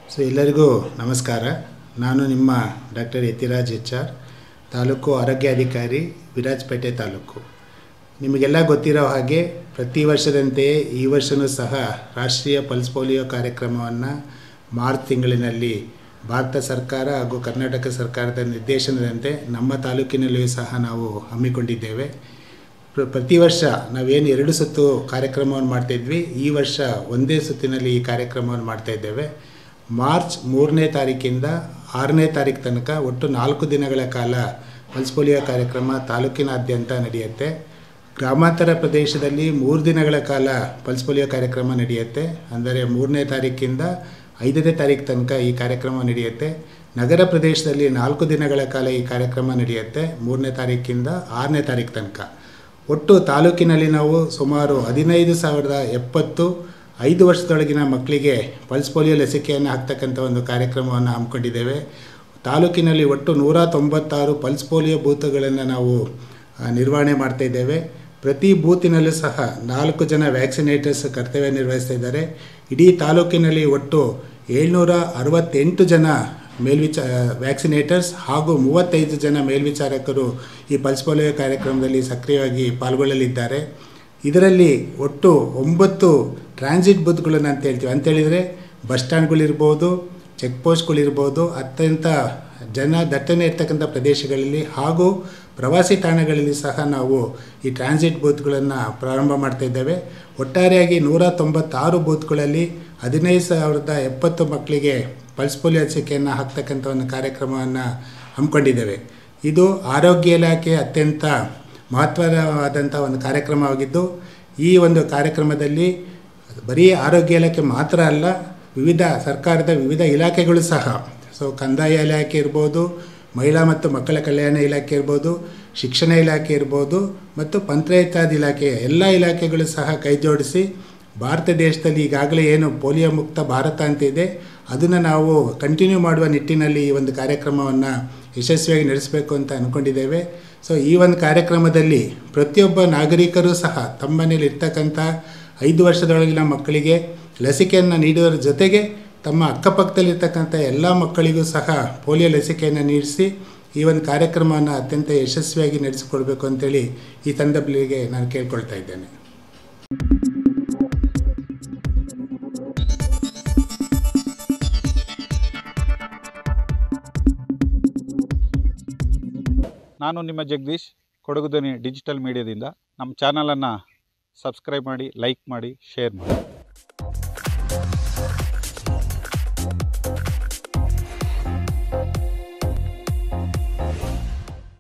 ಎಲ್ಲರಿಗೂ ನಮಸ್ಕಾರ. ನಾನು ನಿಮ್ಮ ಡಾಕ್ಟರ್ ಯತಿರಾಜ್ HR, ತಾಲೂಕು ಆರೋಗ್ಯಾಧಿಕಾರಿ, ವಿರಾಜಪೇಟೆ ತಾಲೂಕು. ನಿಮಗೆಲ್ಲ ಗೊತ್ತಿರೋ ಹಾಗೆ ಪ್ರತಿ ವರ್ಷದಂತೆಯೇ ಈ ವರ್ಷವೂ ಸಹ ರಾಷ್ಟ್ರೀಯ ಪಲ್ಸ್ ಪೋಲಿಯೋ ಕಾರ್ಯಕ್ರಮವನ್ನು ಮಾರ್ಚ್ ತಿಂಗಳಿನಲ್ಲಿ ಭಾರತ ಸರ್ಕಾರ ಹಾಗೂ ಕರ್ನಾಟಕ ಸರ್ಕಾರದ ನಿರ್ದೇಶನದಂತೆ ನಮ್ಮ ತಾಲೂಕಿನಲ್ಲಿಯೂ ಸಹ ನಾವು ಹಮ್ಮಿಕೊಂಡಿದ್ದೇವೆ. ಪ್ರತಿ ವರ್ಷ ನಾವೇನು 2 ಸುತ್ತು ಕಾರ್ಯಕ್ರಮವನ್ನು ಮಾಡ್ತಾಯಿದ್ವಿ, ಈ ವರ್ಷ ಒಂದೇ ಸುತ್ತಿನಲ್ಲಿ ಈ ಕಾರ್ಯಕ್ರಮವನ್ನು ಮಾಡ್ತಾಯಿದ್ದೇವೆ. ಮಾರ್ಚ್ 3ನೇ ತಾರೀಕಿಂದ 6ನೇ ತಾರೀಕು ತನಕ ಒಟ್ಟು 4 ದಿನಗಳ ಕಾಲ ಪಲ್ಸ್ ಪೋಲಿಯೋ ಕಾರ್ಯಕ್ರಮ ತಾಲೂಕಿನಾದ್ಯಂತ ನಡೆಯುತ್ತೆ. ಗ್ರಾಮಾಂತರ ಪ್ರದೇಶದಲ್ಲಿ 3 ದಿನಗಳ ಕಾಲ ಪಲ್ಸ್ ಪೋಲಿಯೋ ಕಾರ್ಯಕ್ರಮ ನಡೆಯುತ್ತೆ. ಅಂದರೆ 3ನೇ ತಾರೀಕಿಂದ 5ನೇ ತಾರೀಕು ತನಕ ಈ ಕಾರ್ಯಕ್ರಮ ನಡೆಯುತ್ತೆ. ನಗರ ಪ್ರದೇಶದಲ್ಲಿ 4 ದಿನಗಳ ಕಾಲ ಈ ಕಾರ್ಯಕ್ರಮ ನಡೆಯುತ್ತೆ, 3ನೇ ತಾರೀಕಿಂದ 6ನೇ ತಾರೀಕು ತನಕ. ಒಟ್ಟು ತಾಲೂಕಿನಲ್ಲಿ ನಾವು ಸುಮಾರು 15,070 5 ವರ್ಷದೊಳಗಿನ ಮಕ್ಕಳಿಗೆ ಪಲ್ಸ್ ಪೋಲಿಯೋ ಲಸಿಕೆಯನ್ನು ಹಾಕ್ತಕ್ಕಂಥ ಒಂದು ಕಾರ್ಯಕ್ರಮವನ್ನು ಹಮ್ಮಿಕೊಂಡಿದ್ದೇವೆ. ತಾಲೂಕಿನಲ್ಲಿ ಒಟ್ಟು 196 ಪಲ್ಸ್ ಪೋಲಿಯೋ ಬೂತ್ಗಳನ್ನು ನಾವು ನಿರ್ವಹಣೆ ಮಾಡ್ತಾಯಿದ್ದೇವೆ. ಪ್ರತಿ ಬೂತಿನಲ್ಲೂ ಸಹ 4 ಜನ ವ್ಯಾಕ್ಸಿನೇಟರ್ಸ್ ಕರ್ತವ್ಯ ನಿರ್ವಹಿಸ್ತಾ ಇದ್ದಾರೆ. ಇಡೀ ತಾಲೂಕಿನಲ್ಲಿ ಒಟ್ಟು 768 ಜನ ವ್ಯಾಕ್ಸಿನೇಟರ್ಸ್ ಹಾಗೂ 35 ಜನ ಮೇಲ್ವಿಚಾರಕರು ಈ ಪಲ್ಸ್ ಪೋಲಿಯೋ ಕಾರ್ಯಕ್ರಮದಲ್ಲಿ ಸಕ್ರಿಯವಾಗಿ ಪಾಲ್ಗೊಳ್ಳಲಿದ್ದಾರೆ. ಇದರಲ್ಲಿ ಒಟ್ಟು 9 ಟ್ರಾನ್ಸಿಟ್ ಬೂತ್ಗಳನ್ನು ಅಂತೇಳಿದರೆ ಬಸ್ ಸ್ಟ್ಯಾಂಡ್ಗಳಿರ್ಬೋದು, ಚೆಕ್ ಪೋಸ್ಟ್ಗಳಿರ್ಬೋದು, ಅತ್ಯಂತ ದಟ್ಟಣೆ ಇರ್ತಕ್ಕಂಥ ಪ್ರದೇಶಗಳಲ್ಲಿ ಹಾಗೂ ಪ್ರವಾಸಿ ತಾಣಗಳಲ್ಲಿ ಸಹ ನಾವು ಈ ಟ್ರಾನ್ಸಿಟ್ ಬೂತ್ಗಳನ್ನು ಪ್ರಾರಂಭ ಮಾಡ್ತಾಯಿದ್ದೇವೆ. ಒಟ್ಟಾರೆಯಾಗಿ 196 ಬೂತ್ಗಳಲ್ಲಿ 15,070 ಮಕ್ಕಳಿಗೆ ಪಲ್ಸ್ ಪೋಲಿಯೋ ಲಸಿಕೆಯನ್ನು ಹಾಕ್ತಕ್ಕಂಥ ಒಂದು ಕಾರ್ಯಕ್ರಮವನ್ನು ಹಮ್ಮಿಕೊಂಡಿದ್ದೇವೆ. ಇದು ಆರೋಗ್ಯ ಇಲಾಖೆ ಅತ್ಯಂತ ಮಹತ್ವವಾದಂಥ ಒಂದು ಕಾರ್ಯಕ್ರಮವಾಗಿದ್ದು, ಈ ಒಂದು ಕಾರ್ಯಕ್ರಮದಲ್ಲಿ ಬರೀ ಆರೋಗ್ಯ ಇಲಾಖೆ ಮಾತ್ರ ಅಲ್ಲ, ಸರ್ಕಾರದ ವಿವಿಧ ಇಲಾಖೆಗಳು ಸಹ, ಕಂದಾಯ ಇಲಾಖೆ ಇರ್ಬೋದು, ಮಹಿಳಾ ಮತ್ತು ಮಕ್ಕಳ ಕಲ್ಯಾಣ ಇಲಾಖೆ ಇರ್ಬೋದು, ಶಿಕ್ಷಣ ಇಲಾಖೆ ಇರ್ಬೋದು ಮತ್ತು ಪಂಚಾಯತ್ ಇಲಾಖೆ ಎಲ್ಲ ಇಲಾಖೆಗಳು ಸಹ ಕೈ ಜೋಡಿಸಿ ಭಾರತ ದೇಶದಲ್ಲಿ ಈಗಾಗಲೇ ಏನು ಪೋಲಿಯೋ ಮುಕ್ತ ಭಾರತ ಅಂತಿದೆ, ಅದನ್ನು ನಾವು ಕಂಟಿನ್ಯೂ ಮಾಡುವ ನಿಟ್ಟಿನಲ್ಲಿ ಈ ಒಂದು ಕಾರ್ಯಕ್ರಮವನ್ನು ಯಶಸ್ವಿಯಾಗಿ ನಡೆಸಬೇಕು ಅಂತ ಅಂದ್ಕೊಂಡಿದ್ದೇವೆ. ಈ ಒಂದು ಕಾರ್ಯಕ್ರಮದಲ್ಲಿ ಪ್ರತಿಯೊಬ್ಬ ನಾಗರಿಕರು ಸಹ ತಮ್ಮ ಮನೇಲಿ ಇರ್ತಕ್ಕಂಥ 5 ವರ್ಷದೊಳಗಿನ ಮಕ್ಕಳಿಗೆ ಲಸಿಕೆಯನ್ನು ನೀಡುವುದರ ಜೊತೆಗೆ ತಮ್ಮ ಅಕ್ಕಪಕ್ಕದಲ್ಲಿರ್ತಕ್ಕಂಥ ಎಲ್ಲ ಮಕ್ಕಳಿಗೂ ಸಹ ಪೋಲಿಯೋ ಲಸಿಕೆಯನ್ನು ನೀಡಿಸಿ ಈ ಒಂದು ಕಾರ್ಯಕ್ರಮವನ್ನು ಅತ್ಯಂತ ಯಶಸ್ವಿಯಾಗಿ ನಡೆಸಿಕೊಡ್ಬೇಕು ಅಂತೇಳಿ ಈ ಸಂದರ್ಭದಲ್ಲಿ ನಾನು ಕೇಳ್ಕೊಳ್ತಾ ಇದ್ದೇನೆ. ನಾನು ನಿಮ್ಮ ಜಗದೀಶ್, ಕೊಡಗು ಧ್ವನಿ ಡಿಜಿಟಲ್ ಮೀಡಿಯಾದಿಂದ. ನಮ್ಮ ಚಾನಲನ್ನು ಸಬ್ಸ್ಕ್ರೈಬ್ ಮಾಡಿ, ಲೈಕ್ ಮಾಡಿ, ಶೇರ್ ಮಾಡಿ.